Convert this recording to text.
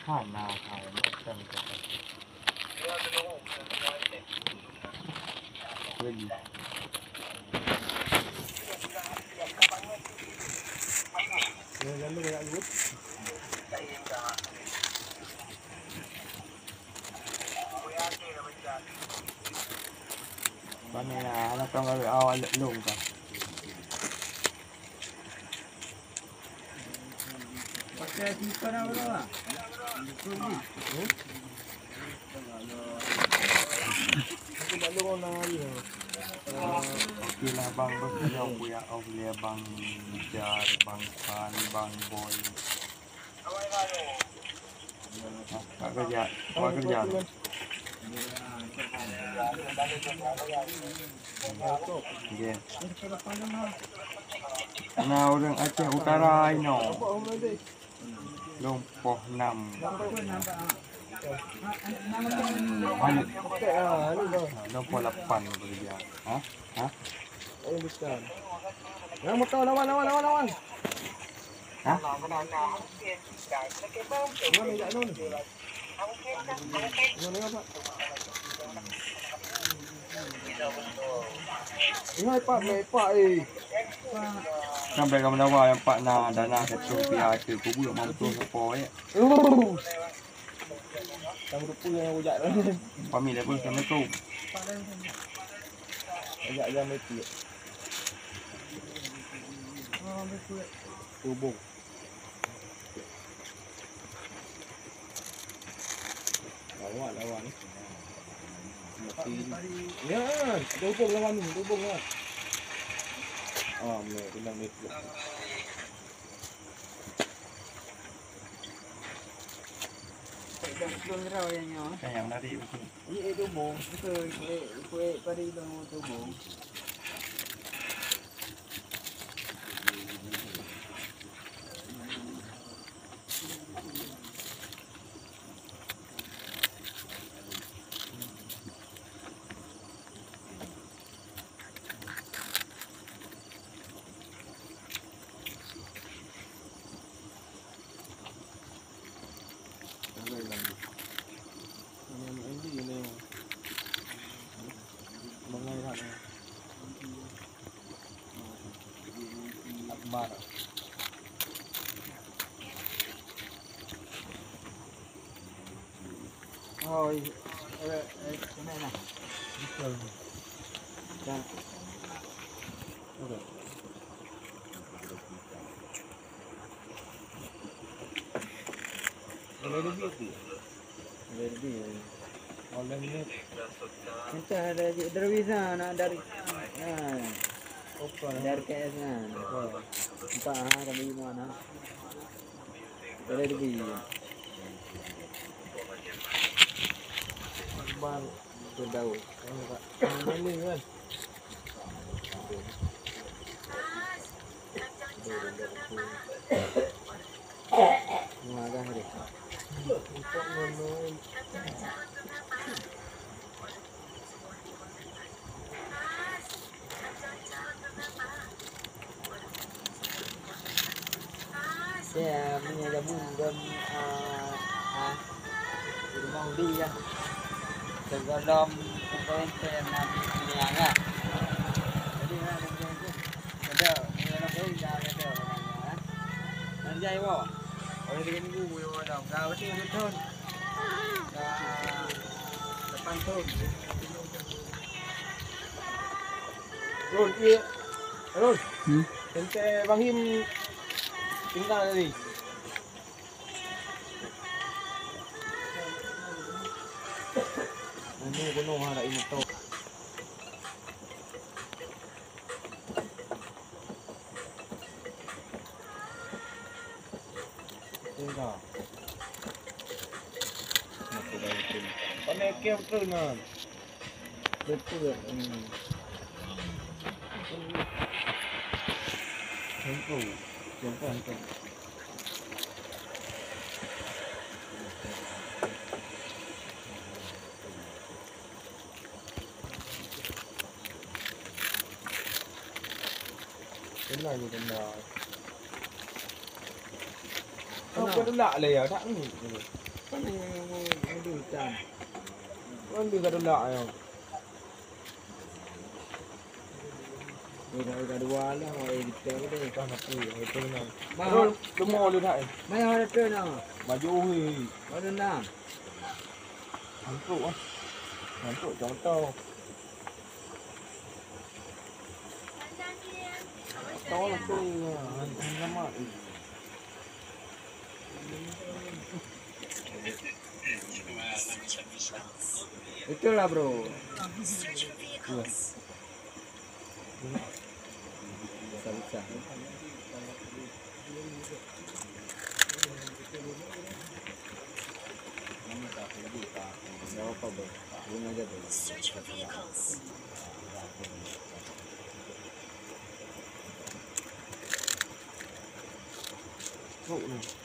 ผ่านนาไทยไม่เต็มกันเฮ้ยแล้วไม่ได้อายุตอนนี้นะเราต้องเอาลงก่อนpakai simpan apa lah? Aku tak lorong lagi. Okey lah bang, berkeliau buaya awlia bang Jar, bang Pan, bang Boy. Kak kerja, kak kerja. Okay. Nah orang Aceh Utara ini. Lompoh 6. Lompoh 8 berbeza. Hah? Hah? Oh bukan. Yang motor lawan. Hah? Mana jak nun? Mana apa? Ini pak sampai kamu dawa yang pak na dana satu pihak tu kubu yang mampu apa ya. Kamu punya ujak. Pamil pun sama tu. Ujak jam itu. Oh, betul. Tubung. Lawan. Ya, tubung lawan lah. Oh, bilang itu. Belum raw yang nyo. Yang tadi betul. Iya tubung, betul. Kue pari tubung. Akbar. Oh, ini mana? Betul. Dan. Oke. Lebih. Oleh ini. Kita ada derwisa nak dari. Dari KS-nya. Entah kami mana. Lebih. Akbar Daud. Ini kan. Agak hari. Untuk menurut saya punya gabung dan rumah dia sebelum pemerintahan niaga. Jadi ada nanti wo. Oleh dengan ibu yo ada kau betul betul. Depan tu. Rul, iya. Rul. Ente Bang Him tinggal tadi. Gunung ada ini tu. Tinggal. Nak dah itu. Pakai kem tu nak. Betul. Jemput. Cái này thì còn Không có lạ lè thẳng Apa nih yang mau hutan? Kan di kadula ayo. Udah dua lah, mau edit deh. Kan tapi itu nang. Mahal. Lumo ulit hai. Mana ada tu nak? Baju hui. Mana nak? Mantuk ah. Mantuk contoh. Tahu lah tu. Lama. Itulah bro. Bisa. Jawab apa bro? Guna aja bro. Oh,